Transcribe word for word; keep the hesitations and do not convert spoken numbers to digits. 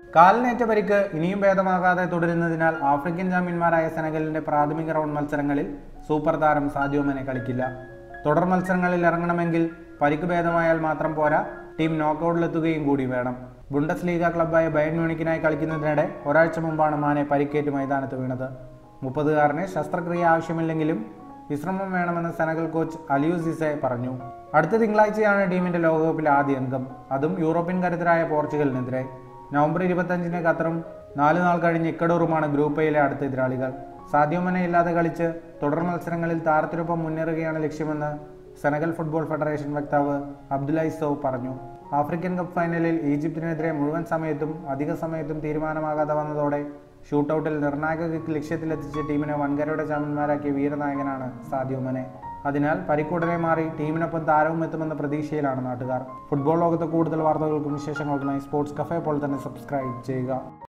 കാലിനേറ്റ പരിക്ക് ഇനിയും ഭേദമാകാതെ തുടരുന്നതിനാൽ ആഫ്രിക്കൻ ചാമ്പ്യന്മാരായ സെനഗലിന്റെ പ്രാഥമിക റൗണ്ട് മത്സരങ്ങളിൽ സൂപ്പർ താരം സാദിയോ മാനെ കളിക്കില്ല. തുടർ മത്സരങ്ങളിൽ ഇറങ്ങണമെങ്കിൽ പരിക്ക് ഭേദമായാൽ മാത്രം പോരാ, ടീം നോക്കൌട്ടിലെത്തുകയും കൂടി വേണം. ബുണ്ടസ് ലീഗ ക്ലബ്ബായ ബയൺ മ്യൂണിക്കിനായി കളിക്കുന്നതിനിടെ ഒരാഴ്ച മുമ്പാണ് മാനെ പരിക്കേറ്റ് മൈതാനത്ത് വീണത്. മുപ്പതുകാരന് ശസ്ത്രക്രിയ ആവശ്യമില്ലെങ്കിലും വിശ്രമം വേണമെന്ന് സെനഗൽ കോച്ച് അലിയു സിസെ പറഞ്ഞു. അടുത്ത തിങ്കളാഴ്ചയാണ് ടീമിന്റെ ലോകകപ്പിലെ ആദ്യ അംഗം, അതും യൂറോപ്യൻ കരുത്തരായ പോർച്ചുഗലിനെതിരെ. നവംബർ ഇരുപത്തഞ്ചിന് ഖത്തറും നാല് നാൾ കഴിഞ്ഞ് ഇക്കഡോറുമാണ് ഗ്രൂപ്പ് എയിലെ അടുത്ത എതിരാളികൾ. സാദിയോ മാനെ ഇല്ലാതെ കളിച്ച് തുടർ മത്സരങ്ങളിൽ താരത്തിനൊപ്പം മുന്നേറുകയാണ് ലക്ഷ്യമെന്ന് സെനഗൽ ഫുട്ബോൾ ഫെഡറേഷൻ വക്താവ് അബ്ദുലൈ സോ പറഞ്ഞു. ആഫ്രിക്കൻ കപ്പ് ഫൈനലിൽ ഈജിപ്തിനെതിരെ മുഴുവൻ സമയത്തും അധിക സമയത്തും തീരുമാനമാകാതെ വന്നതോടെ ഷൂട്ടൌട്ടിൽ നിർണായക കിക്ക് ലക്ഷ്യത്തിലെത്തിച്ച് ടീമിനെ വൻകരയുടെ ചാമ്പ്യന്മാരാക്കിയ വീരനായകനാണ് സാദിയോ മാനെ. അതിനാൽ പരിക്കുടനെ മാറി ടീമിനൊപ്പം താരവും എത്തുമെന്ന പ്രതീക്ഷയിലാണ് നാട്ടുകാർ. ഫുട്ബോൾ ലോകത്തെ കൂടുതൽ വാർത്തകൾക്കും വിശേഷങ്ങൾക്കുമായി സ്പോർട്സ് കഫേ പോലെ തന്നെ സബ്സ്ക്രൈബ് ചെയ്യുക.